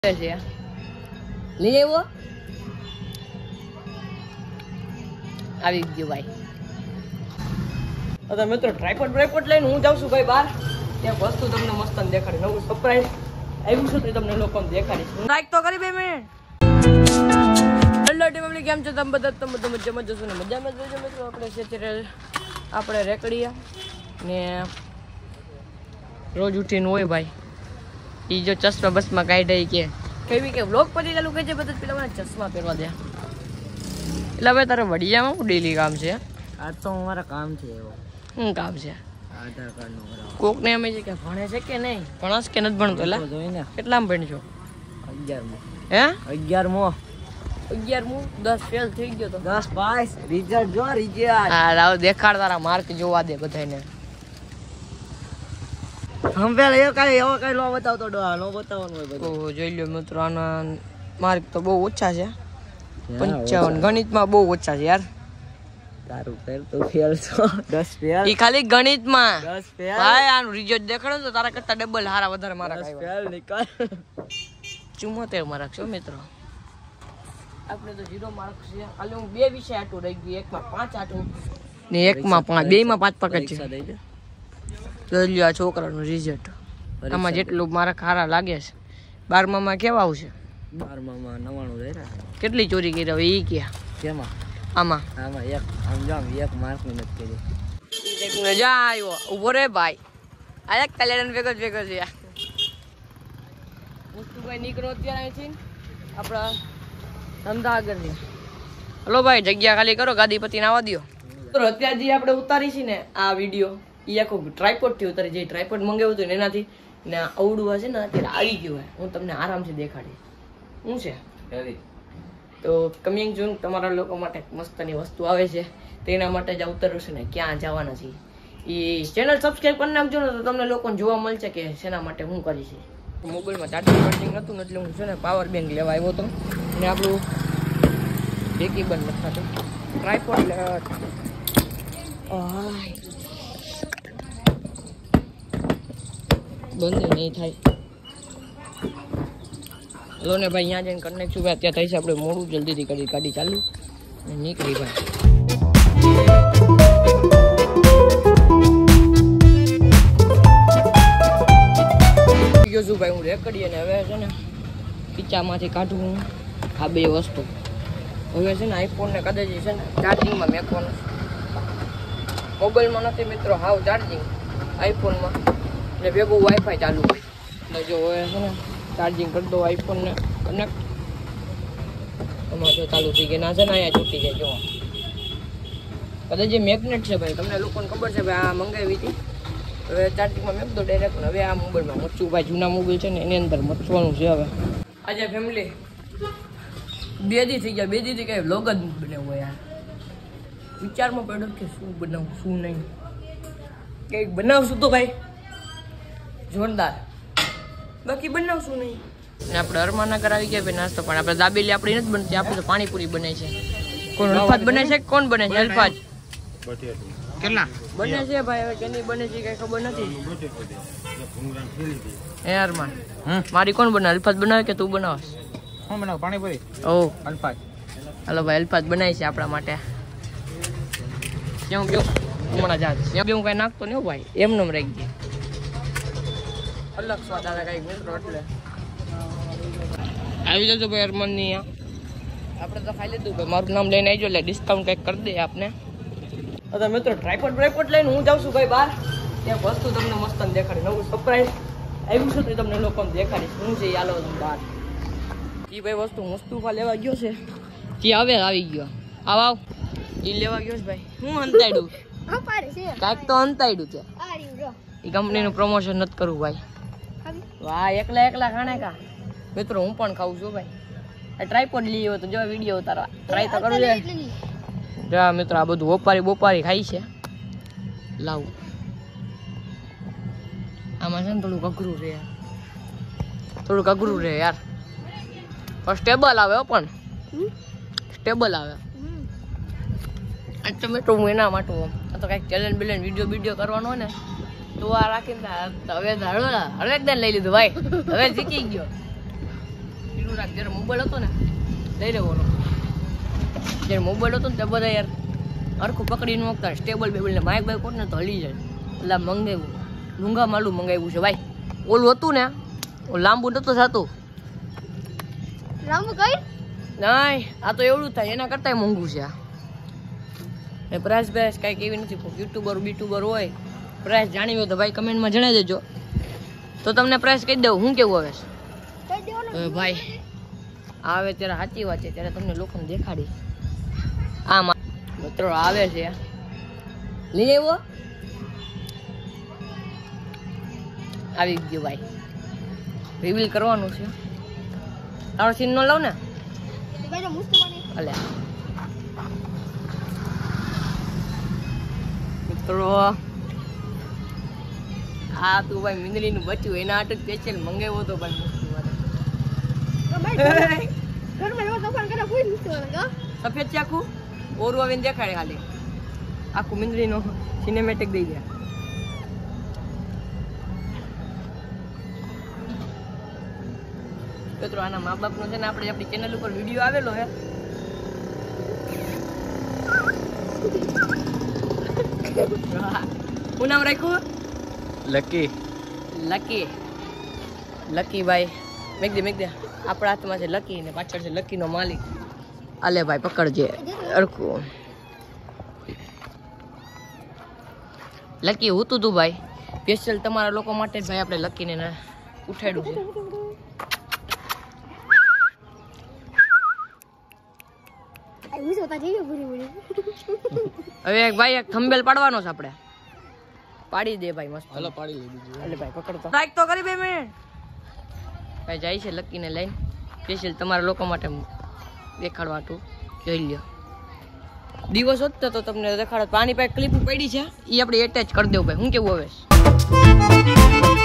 છે લઈ આવ્યો આવી ગયો ભાઈ. તો મિત્રો ટ્રાયપોડ લઈને હું જાઉં છું ભાઈ બહાર. ત્યાં વસ્તુ તમને મસ્ત દેખાડી, નવું સરપ્રાઈઝ આવ્યું છે તો તમને લોકોને દેખાડીશ. લાઈક તો કરી 2 મિનિટ. હેલો ટીમ, કેમ છો તમે બધા? તમે મજામાં જશો ને? મજામાં જજો મિત્રો. આપણે છે આપણે રેકડીયા ને રોજ ઉઠીને હોય ભાઈ ઈ જો ચશ્મા બસમાં કાઢી કે કેવી કે વ્લોગ પછી ચાલુ કરી છે બધા પેલા મને ચશ્મા પહેરવા દે. એટલે હવે તારે વડિયામાં હું ડેલી કામ છે? આ તો મારા કામ છે. એવો શું કામ છે? આધાર કાર્ડ નું કરાવ. કોક ને એમ છે કે ભણે છે કે નહીં, ભણસ કે નથી ભણતો? એટલે જોઈને કેટલામાં ભણશો? 11માં. હે 11માં 11મું 10 ફેલ થઈ ગયો તો 10 પાસ. રિઝલ્ટ જો રિઝલ્ટ. હા લાવ દેખાડ, તારા માર્ક જોવા દે બધાને. હમ પેલા એવો કઈ લો બતાવતો નો બતાવવાનું હોય બધું. ઓહો જોઈ લ્યો મિત્રો, આના માર્ક તો બહુ ઓછા છે. 55. ગણિતમાં બહુ ઓછા છે યાર. તારું ફેલ તો ફેલ છો. 10 ફેલ. ઈ ખાલી ગણિતમાં 10 ફેલ. ભાઈ આનું રિઝલ્ટ દેખાડો તો તારા કરતા ડબલ હારા વધારે માર્ક 10 આવ્યા. ફેલ નીકળ. 74 માર્ક છો મિત્રો. આપણે તો 0 માર્ક છે. ખાલી હું 2 વિષય આટું રહી ગયું, એકમાં 5 આટું ને એકમાં 5, બેયમાં 5 પકડ છે. દઈ દે. જોઈ લ્યો આ છોકરાનું રિઝલ્ટ. આમાં જેટલું મારા ખારા લાગે છે. 12માં કેવા આવશે? 12માં 99 રહી રહ્યા. કેટલી ચોરી કરી હવે ઈ ક્યાં? કેમાં? આમાં આમાં એક આમ જામ એક માર્ક ની નથી કરી. એક મજા આવ્યો. ઉભો રે ભાઈ, આ એક કલ્યાણ ભેગો છે. મુસ્તુભાઈ નીકળો અત્યારે અહીંથી આપણા ધંધા આગળ. હલો ભાઈ, જગ્યા ખાલી કરો, ગાદીપતિને આવવા દો. તો અત્યારે જે આપણે ઉતારી છે ને આ વિડીયો, એ આખું ટ્રાયપોડ થી ઉતારી. જે ટ્રાયપોડ મંગાવ્યું હતું ને એનાથી ને અવડું છે ને અત્યારે આવી ગયું હોય. હું તમને આરામથી દેખાડીશ શું છે. તો કમિંગ જૂન તમારા લોકો માટે મસ્તની વસ્તુ આવે છે, તેના માટે જ ઉતર્યું છે ને ક્યાં જવાના છે એ ચેનલ સબસ્ક્રાઈબ કરી નાખજો ને, તો તમને લોકોને જોવા મળશે કે શેના માટે હું કરી છે. મોબાઈલમાં ચાર્જિંગ નતું ને એટલે હું છે ને પાવર બેંક લેવા આવ્યો હતો ને આપણું ડેકી બંધ નથી થતું. ટ્રાયપોડ બંધ નહીં થાય. લો ને ભાઈ, અહીંયા જઈને કનેક્ટ છું. અત્યારે થાય છે આપણે મોડું, જલ્દીથી કરી ગાડી ચાલુ ને નીકળી ભાઈ. ગયો છું ભાઈ હું રેકડીએ ને હવે છે ને ખીચામાંથી કાઢું આ 2 વસ્તુ. હવે છે ને આઈફોન ને કદાચ છે ને ચાર્જિંગમાં મેકવાનું. મોબાઈલમાં નથી મિત્રો હાવ ચાર્જિંગ, આઈફોનમાં એટલે ભેગું વાઈફાઈ ચાલુ હોય. એટલે જો હવે છે ને ચાર્જિંગ કરી દો આઈફોન ને કનેક્ટ. આમાં જો ચાલુ થઈ ગયા ના છે ને અહીંયા છૂટી જાય. જો કદાચ જે મેગ્નેટ છે ભાઈ, તમને લોકોને ખબર છે ભાઈ, આ મંગાવી હતી. હવે ચાર્જિંગમાં મેક દો ડાયરેક્ટ. હવે આ મોબાઈલમાં મચ્છું ભાઈ, જૂના મોબાઈલ છે ને એની અંદર મચવાનું છે. હવે આજે ફેમિલી 2 દી થઈ ગયા, 2 દીથી કઈ વ્લોગ જ બનાવવો યાર. વિચારમાં પડ્યો કે શું બનાવું શું નહીં. કંઈક બનાવશું તો ભાઈ જોરદાર, બાકી બનાવશું નહીં. ને આપણે અરમાનગર આવી ગયા ભાઈ નાસ્તો. પણ આપણે દાબેલી આપણી નથી બનતી, આપણે તો પાણીપુરી બનાવી છે. કોણ અલ્ફાજ બને છે? કોણ બને છે? અલ્ફાજ કેટલા બને છે ભાઈ? હવે કેની બને છે કઈ ખબર નથી. હે અરમાન, મારી કોણ બને? અલ્ફાજ બનાવે કે તું બનાવસ? કોણ બનાવ? પાણીપુરી. ઓ અલ્ફાજ. હાલો ભાઈ, અલ્ફાજ બનાવી છે આપણા માટે. કેવું હમણાં જા હું કઈ નાખતો નહીં ભાઈ, એમને રહી ગઈ. અલગ સ્વાદ આવે કઈક મિત્રો. એટલે આવી જજો ભાઈ અરમાનની. આપણે તો ખાઈ લીધું ભાઈ, મારું નામ લઈને આવજો એટલે ડિસ્કાઉન્ટ કંઈક કરી દે આપને. તો મિત્રો ટ્રાયપોડ લઈને હું જાઉં છું ભાઈ બહાર. ત્યાં વસ્તુ તમને મસ્ત દેખાડી, નવું સરપ્રાઈઝ આવ્યું છે તો તમને લોકોને દેખાડીશ શું છે. ચાલો બહાર એ ભાઈ વસ્તુ મુસ્તુફા લેવા ગયો છે. જે હવે આવી ગયો, આવ એ લેવા ગયો છે ભાઈ. હું અંતાડ્યું કાંઈક તો અંતાડ્યું છે. એ કંપનીનું પ્રમોશન નથી કરવું ભાઈ. વાહ, એકલા ખાણે કા મિત્રો. હું પણ ખાઉં છું ભાઈ. ટ્રાયપોડ લઈ આવ્યો તો જો વિડીયો ઉતારવા ટ્રાય તો કરવું છે. જા મિત્રો, આ બધું બોપારી ખાઈ છે. લાવ આમાં છે ને થોડુંક અઘરું રહે યાર. સ્ટેબલ આવે પણ સ્ટેબલ આવે. તો મિત્રો હું એના માટે તો કાંઈક ચેલેન્જ બેલેન્જ વિડીયો કરવાનો હોય ને તો આ રાખીને હવે એકદમ લઈ લીધું ભાઈ. હવે શીખી ગયો. જરાક જ્યારે મોબાઈલ હતો ને લઈ લેવાનો. જ્યારે મોબાઈલ હતો ને તે બધા યાર હરખું પકડીને મૂકતા સ્ટેબલ બેબલ ને માઇક બાઇક ને તો હલી જાય. એટલે મંગાવ્યું ડુંગા માલું મંગાવ્યું છે ભાઈ. ઓલું હતું ને લાંબુ નતું થતું. લાંબુ કઈ નહીં આ તો એવડું થાય એના કરતાં મોંઘું છે આ. એ પ્રાઇસ બ્રાઇસ કાંઈક એવી નથી. યુટ્યુબર બીટ્યુબર હોય પ્રાઇસ જાણી હોય તો ભાઈ કમેન્ટમાં જણાવી દેજો તો તમને પ્રાઇસ કહી દઉં. હું કેવું આવે કઈ દેવાનું છે ભાઈ આવે ત્યારે સાચી વાત છે ત્યારે તમને લોકોને દેખાડી. આ મિત્રો આવે છે લઈ આવ્યો આવી ગયો ભાઈ. રિવીલ કરવાનું છે. તારો સીન નો લઉં ને ભાઈ મસ્ત બને અલે મિત્રો આ તું ભાઈ મીંદડીનું બચ્યું એના આટલું સ્પેશિયલ મંગાવ્યો હતો ભાઈ. ભાઈ ઘરમાં એવો તોફાન કરે કોઈ મસ્ત બને સફેદ છે આખું ઓરું આવીને દેખાડે ખાલી આખું મીંદડીનો સિનેમેટિક દઈ દે. મિત્રો આના મા બાપનો છે ને આપણે આપણી ચેનલ ઉપર વિડીયો આવેલો હે. શું નામ રાખ્યું? Lucky Lucky. લકી ભાઈ મેક દે આપણા હાથમાં છે લકી ને પાછળ છે લકીનો માલિક. આલે ભાઈ પકડજે અરખું. લકી હું તું ભાઈ સ્પેશિયલ તમારા લોકો માટે જ ભાઈ આપણે લકીને ઉઠાડ્યું છે. હવે ભાઈ એક થંબેલ પાડવાનો છે આપણે. પાડી દે ભાઈ મસ્ત. હાલો પાડી લે બીજું. એટલે ભાઈ પકડતો લાઈક તો કરી 2 મિનિટ. ભાઈ જાય છે લકીને લઈને સ્પેશિયલ તમારા લોકો માટે દેખાડવાતું. જોઈ લ્યો દિવસ હોત તો તમને દેખાડત. પાણી પાસે ક્લિપ પડી છે એ આપણે એટેચ કરી દેવું ભાઈ. હું કેવું હવે